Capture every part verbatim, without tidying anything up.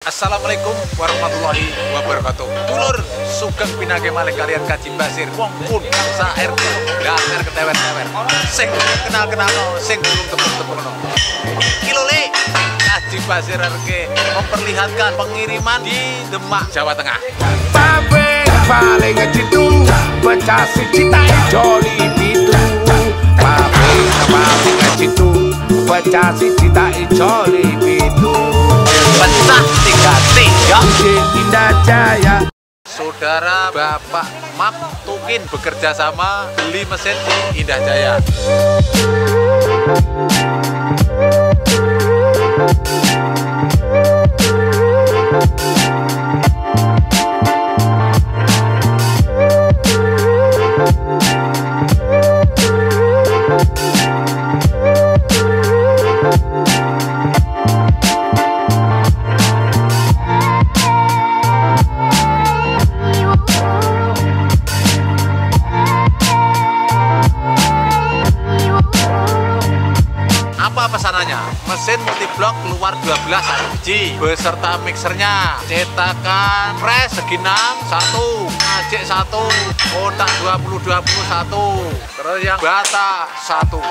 Assalamualaikum warahmatullahi wabarakatuh. Dulur sugeng pinake malih kalian Kaji Basir. Wong pun bangsa R T damer ketewer-tewer. Sing kenal-kenal sing belum tepung-tepung no. Iki lho Le, Kaji Basir R K memperlihatkan pengiriman di Demak, Jawa Tengah. Pabrik paling ngecitu pecah cita joli pitu. Pabrik paling ngecitu pecah cita joli pitu. Pecah tiga tiga Indah Jaya. Saudara Bapak Map Tukin bekerja sama beli mesin di Indah Jaya. Apa pesanannya? Mesin multiblok keluar dua belas biji beserta mixernya, cetakan press segi enam satu, ngajek satu, kotak dua puluh dua puluh satu, terus yang bata satu.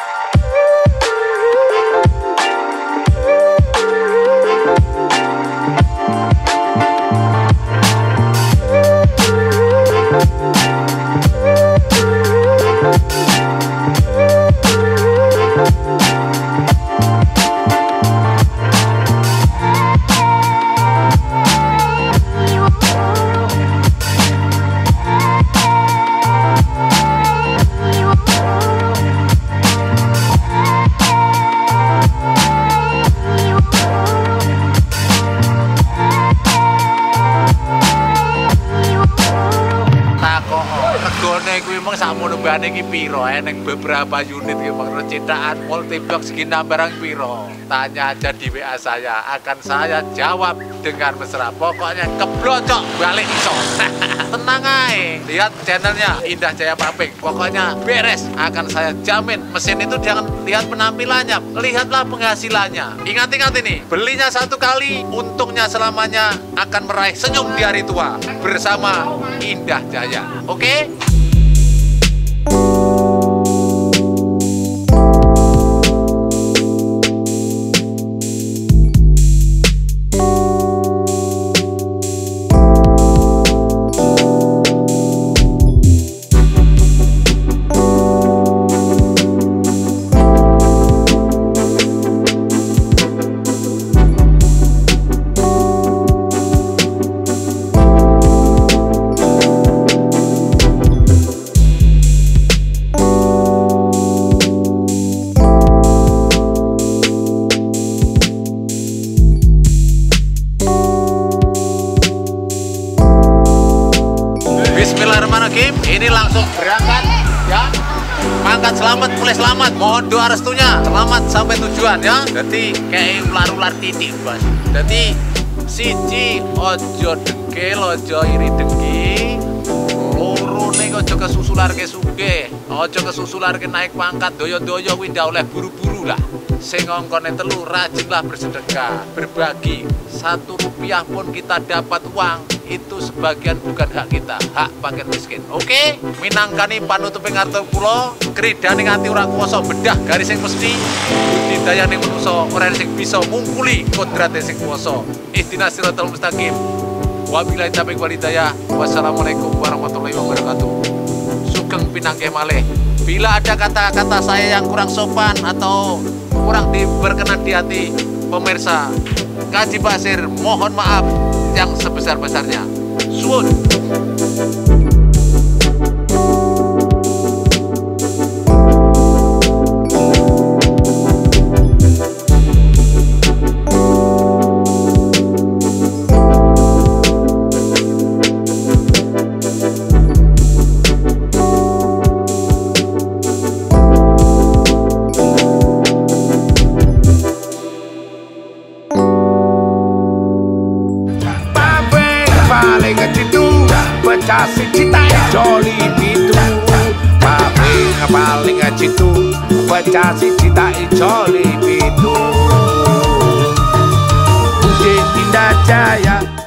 Regane kuwi mung sakmono mbane iki piro eneng beberapa unit iki mung cetakan multiblok segi enam barang piro. Tanya aja di W A saya, akan saya jawab dengan mesra. Pokoknya keblocok balik iso. Tenang aja, lihat channelnya Indah Jaya Pabrik. Pokoknya beres, akan saya jamin. Mesin itu jangan lihat penampilannya, lihatlah penghasilannya. Ingat-ingat ini, belinya satu kali, untungnya selamanya akan meraih senyum di hari tua bersama Indah Jaya. Oke? Bismillahirrahmanirrahim. Ini langsung berangkat ya. Mangkat selamat, mulai selamat. Mohon doa restunya. Selamat sampai tujuan ya. Jadi kayak ular-ular titik, Bos. Jadi siji ojo dengkil, ojo iri dengki. Loro ning ojo kesusularke sugih. Ojo kesusularke naik pangkat doyo-doyo kuwi ndak oleh buru-buru lah. Sing ngongkone telu rajinlah bersedekah, berbagi. Satu rupiah pun kita dapat uang, itu sebagian bukan hak kita, hak fakir miskin. Oke, minangkani panutuping arep kula, kridane ngati ora kuwasa bedah garis sing mesti, budidayane manusa ora sing bisa ngungkuli kodrate sing kuwasa. Ihdinas siratal mustaqim. Wabillahi taufiq wal hidayah. Wassalamualaikum warahmatullahi wabarakatuh. Sugeng pinanggih malih. Bila ada kata-kata saya yang kurang sopan atau kurang berkenan di hati pemirsa Kaji Basir, mohon maaf yang sebesar-besarnya. Suwun. Paling ngecitu pecah cita joli pitu. Pabrik paling ngecitu pecah cita joli pitu. Indah Jaya.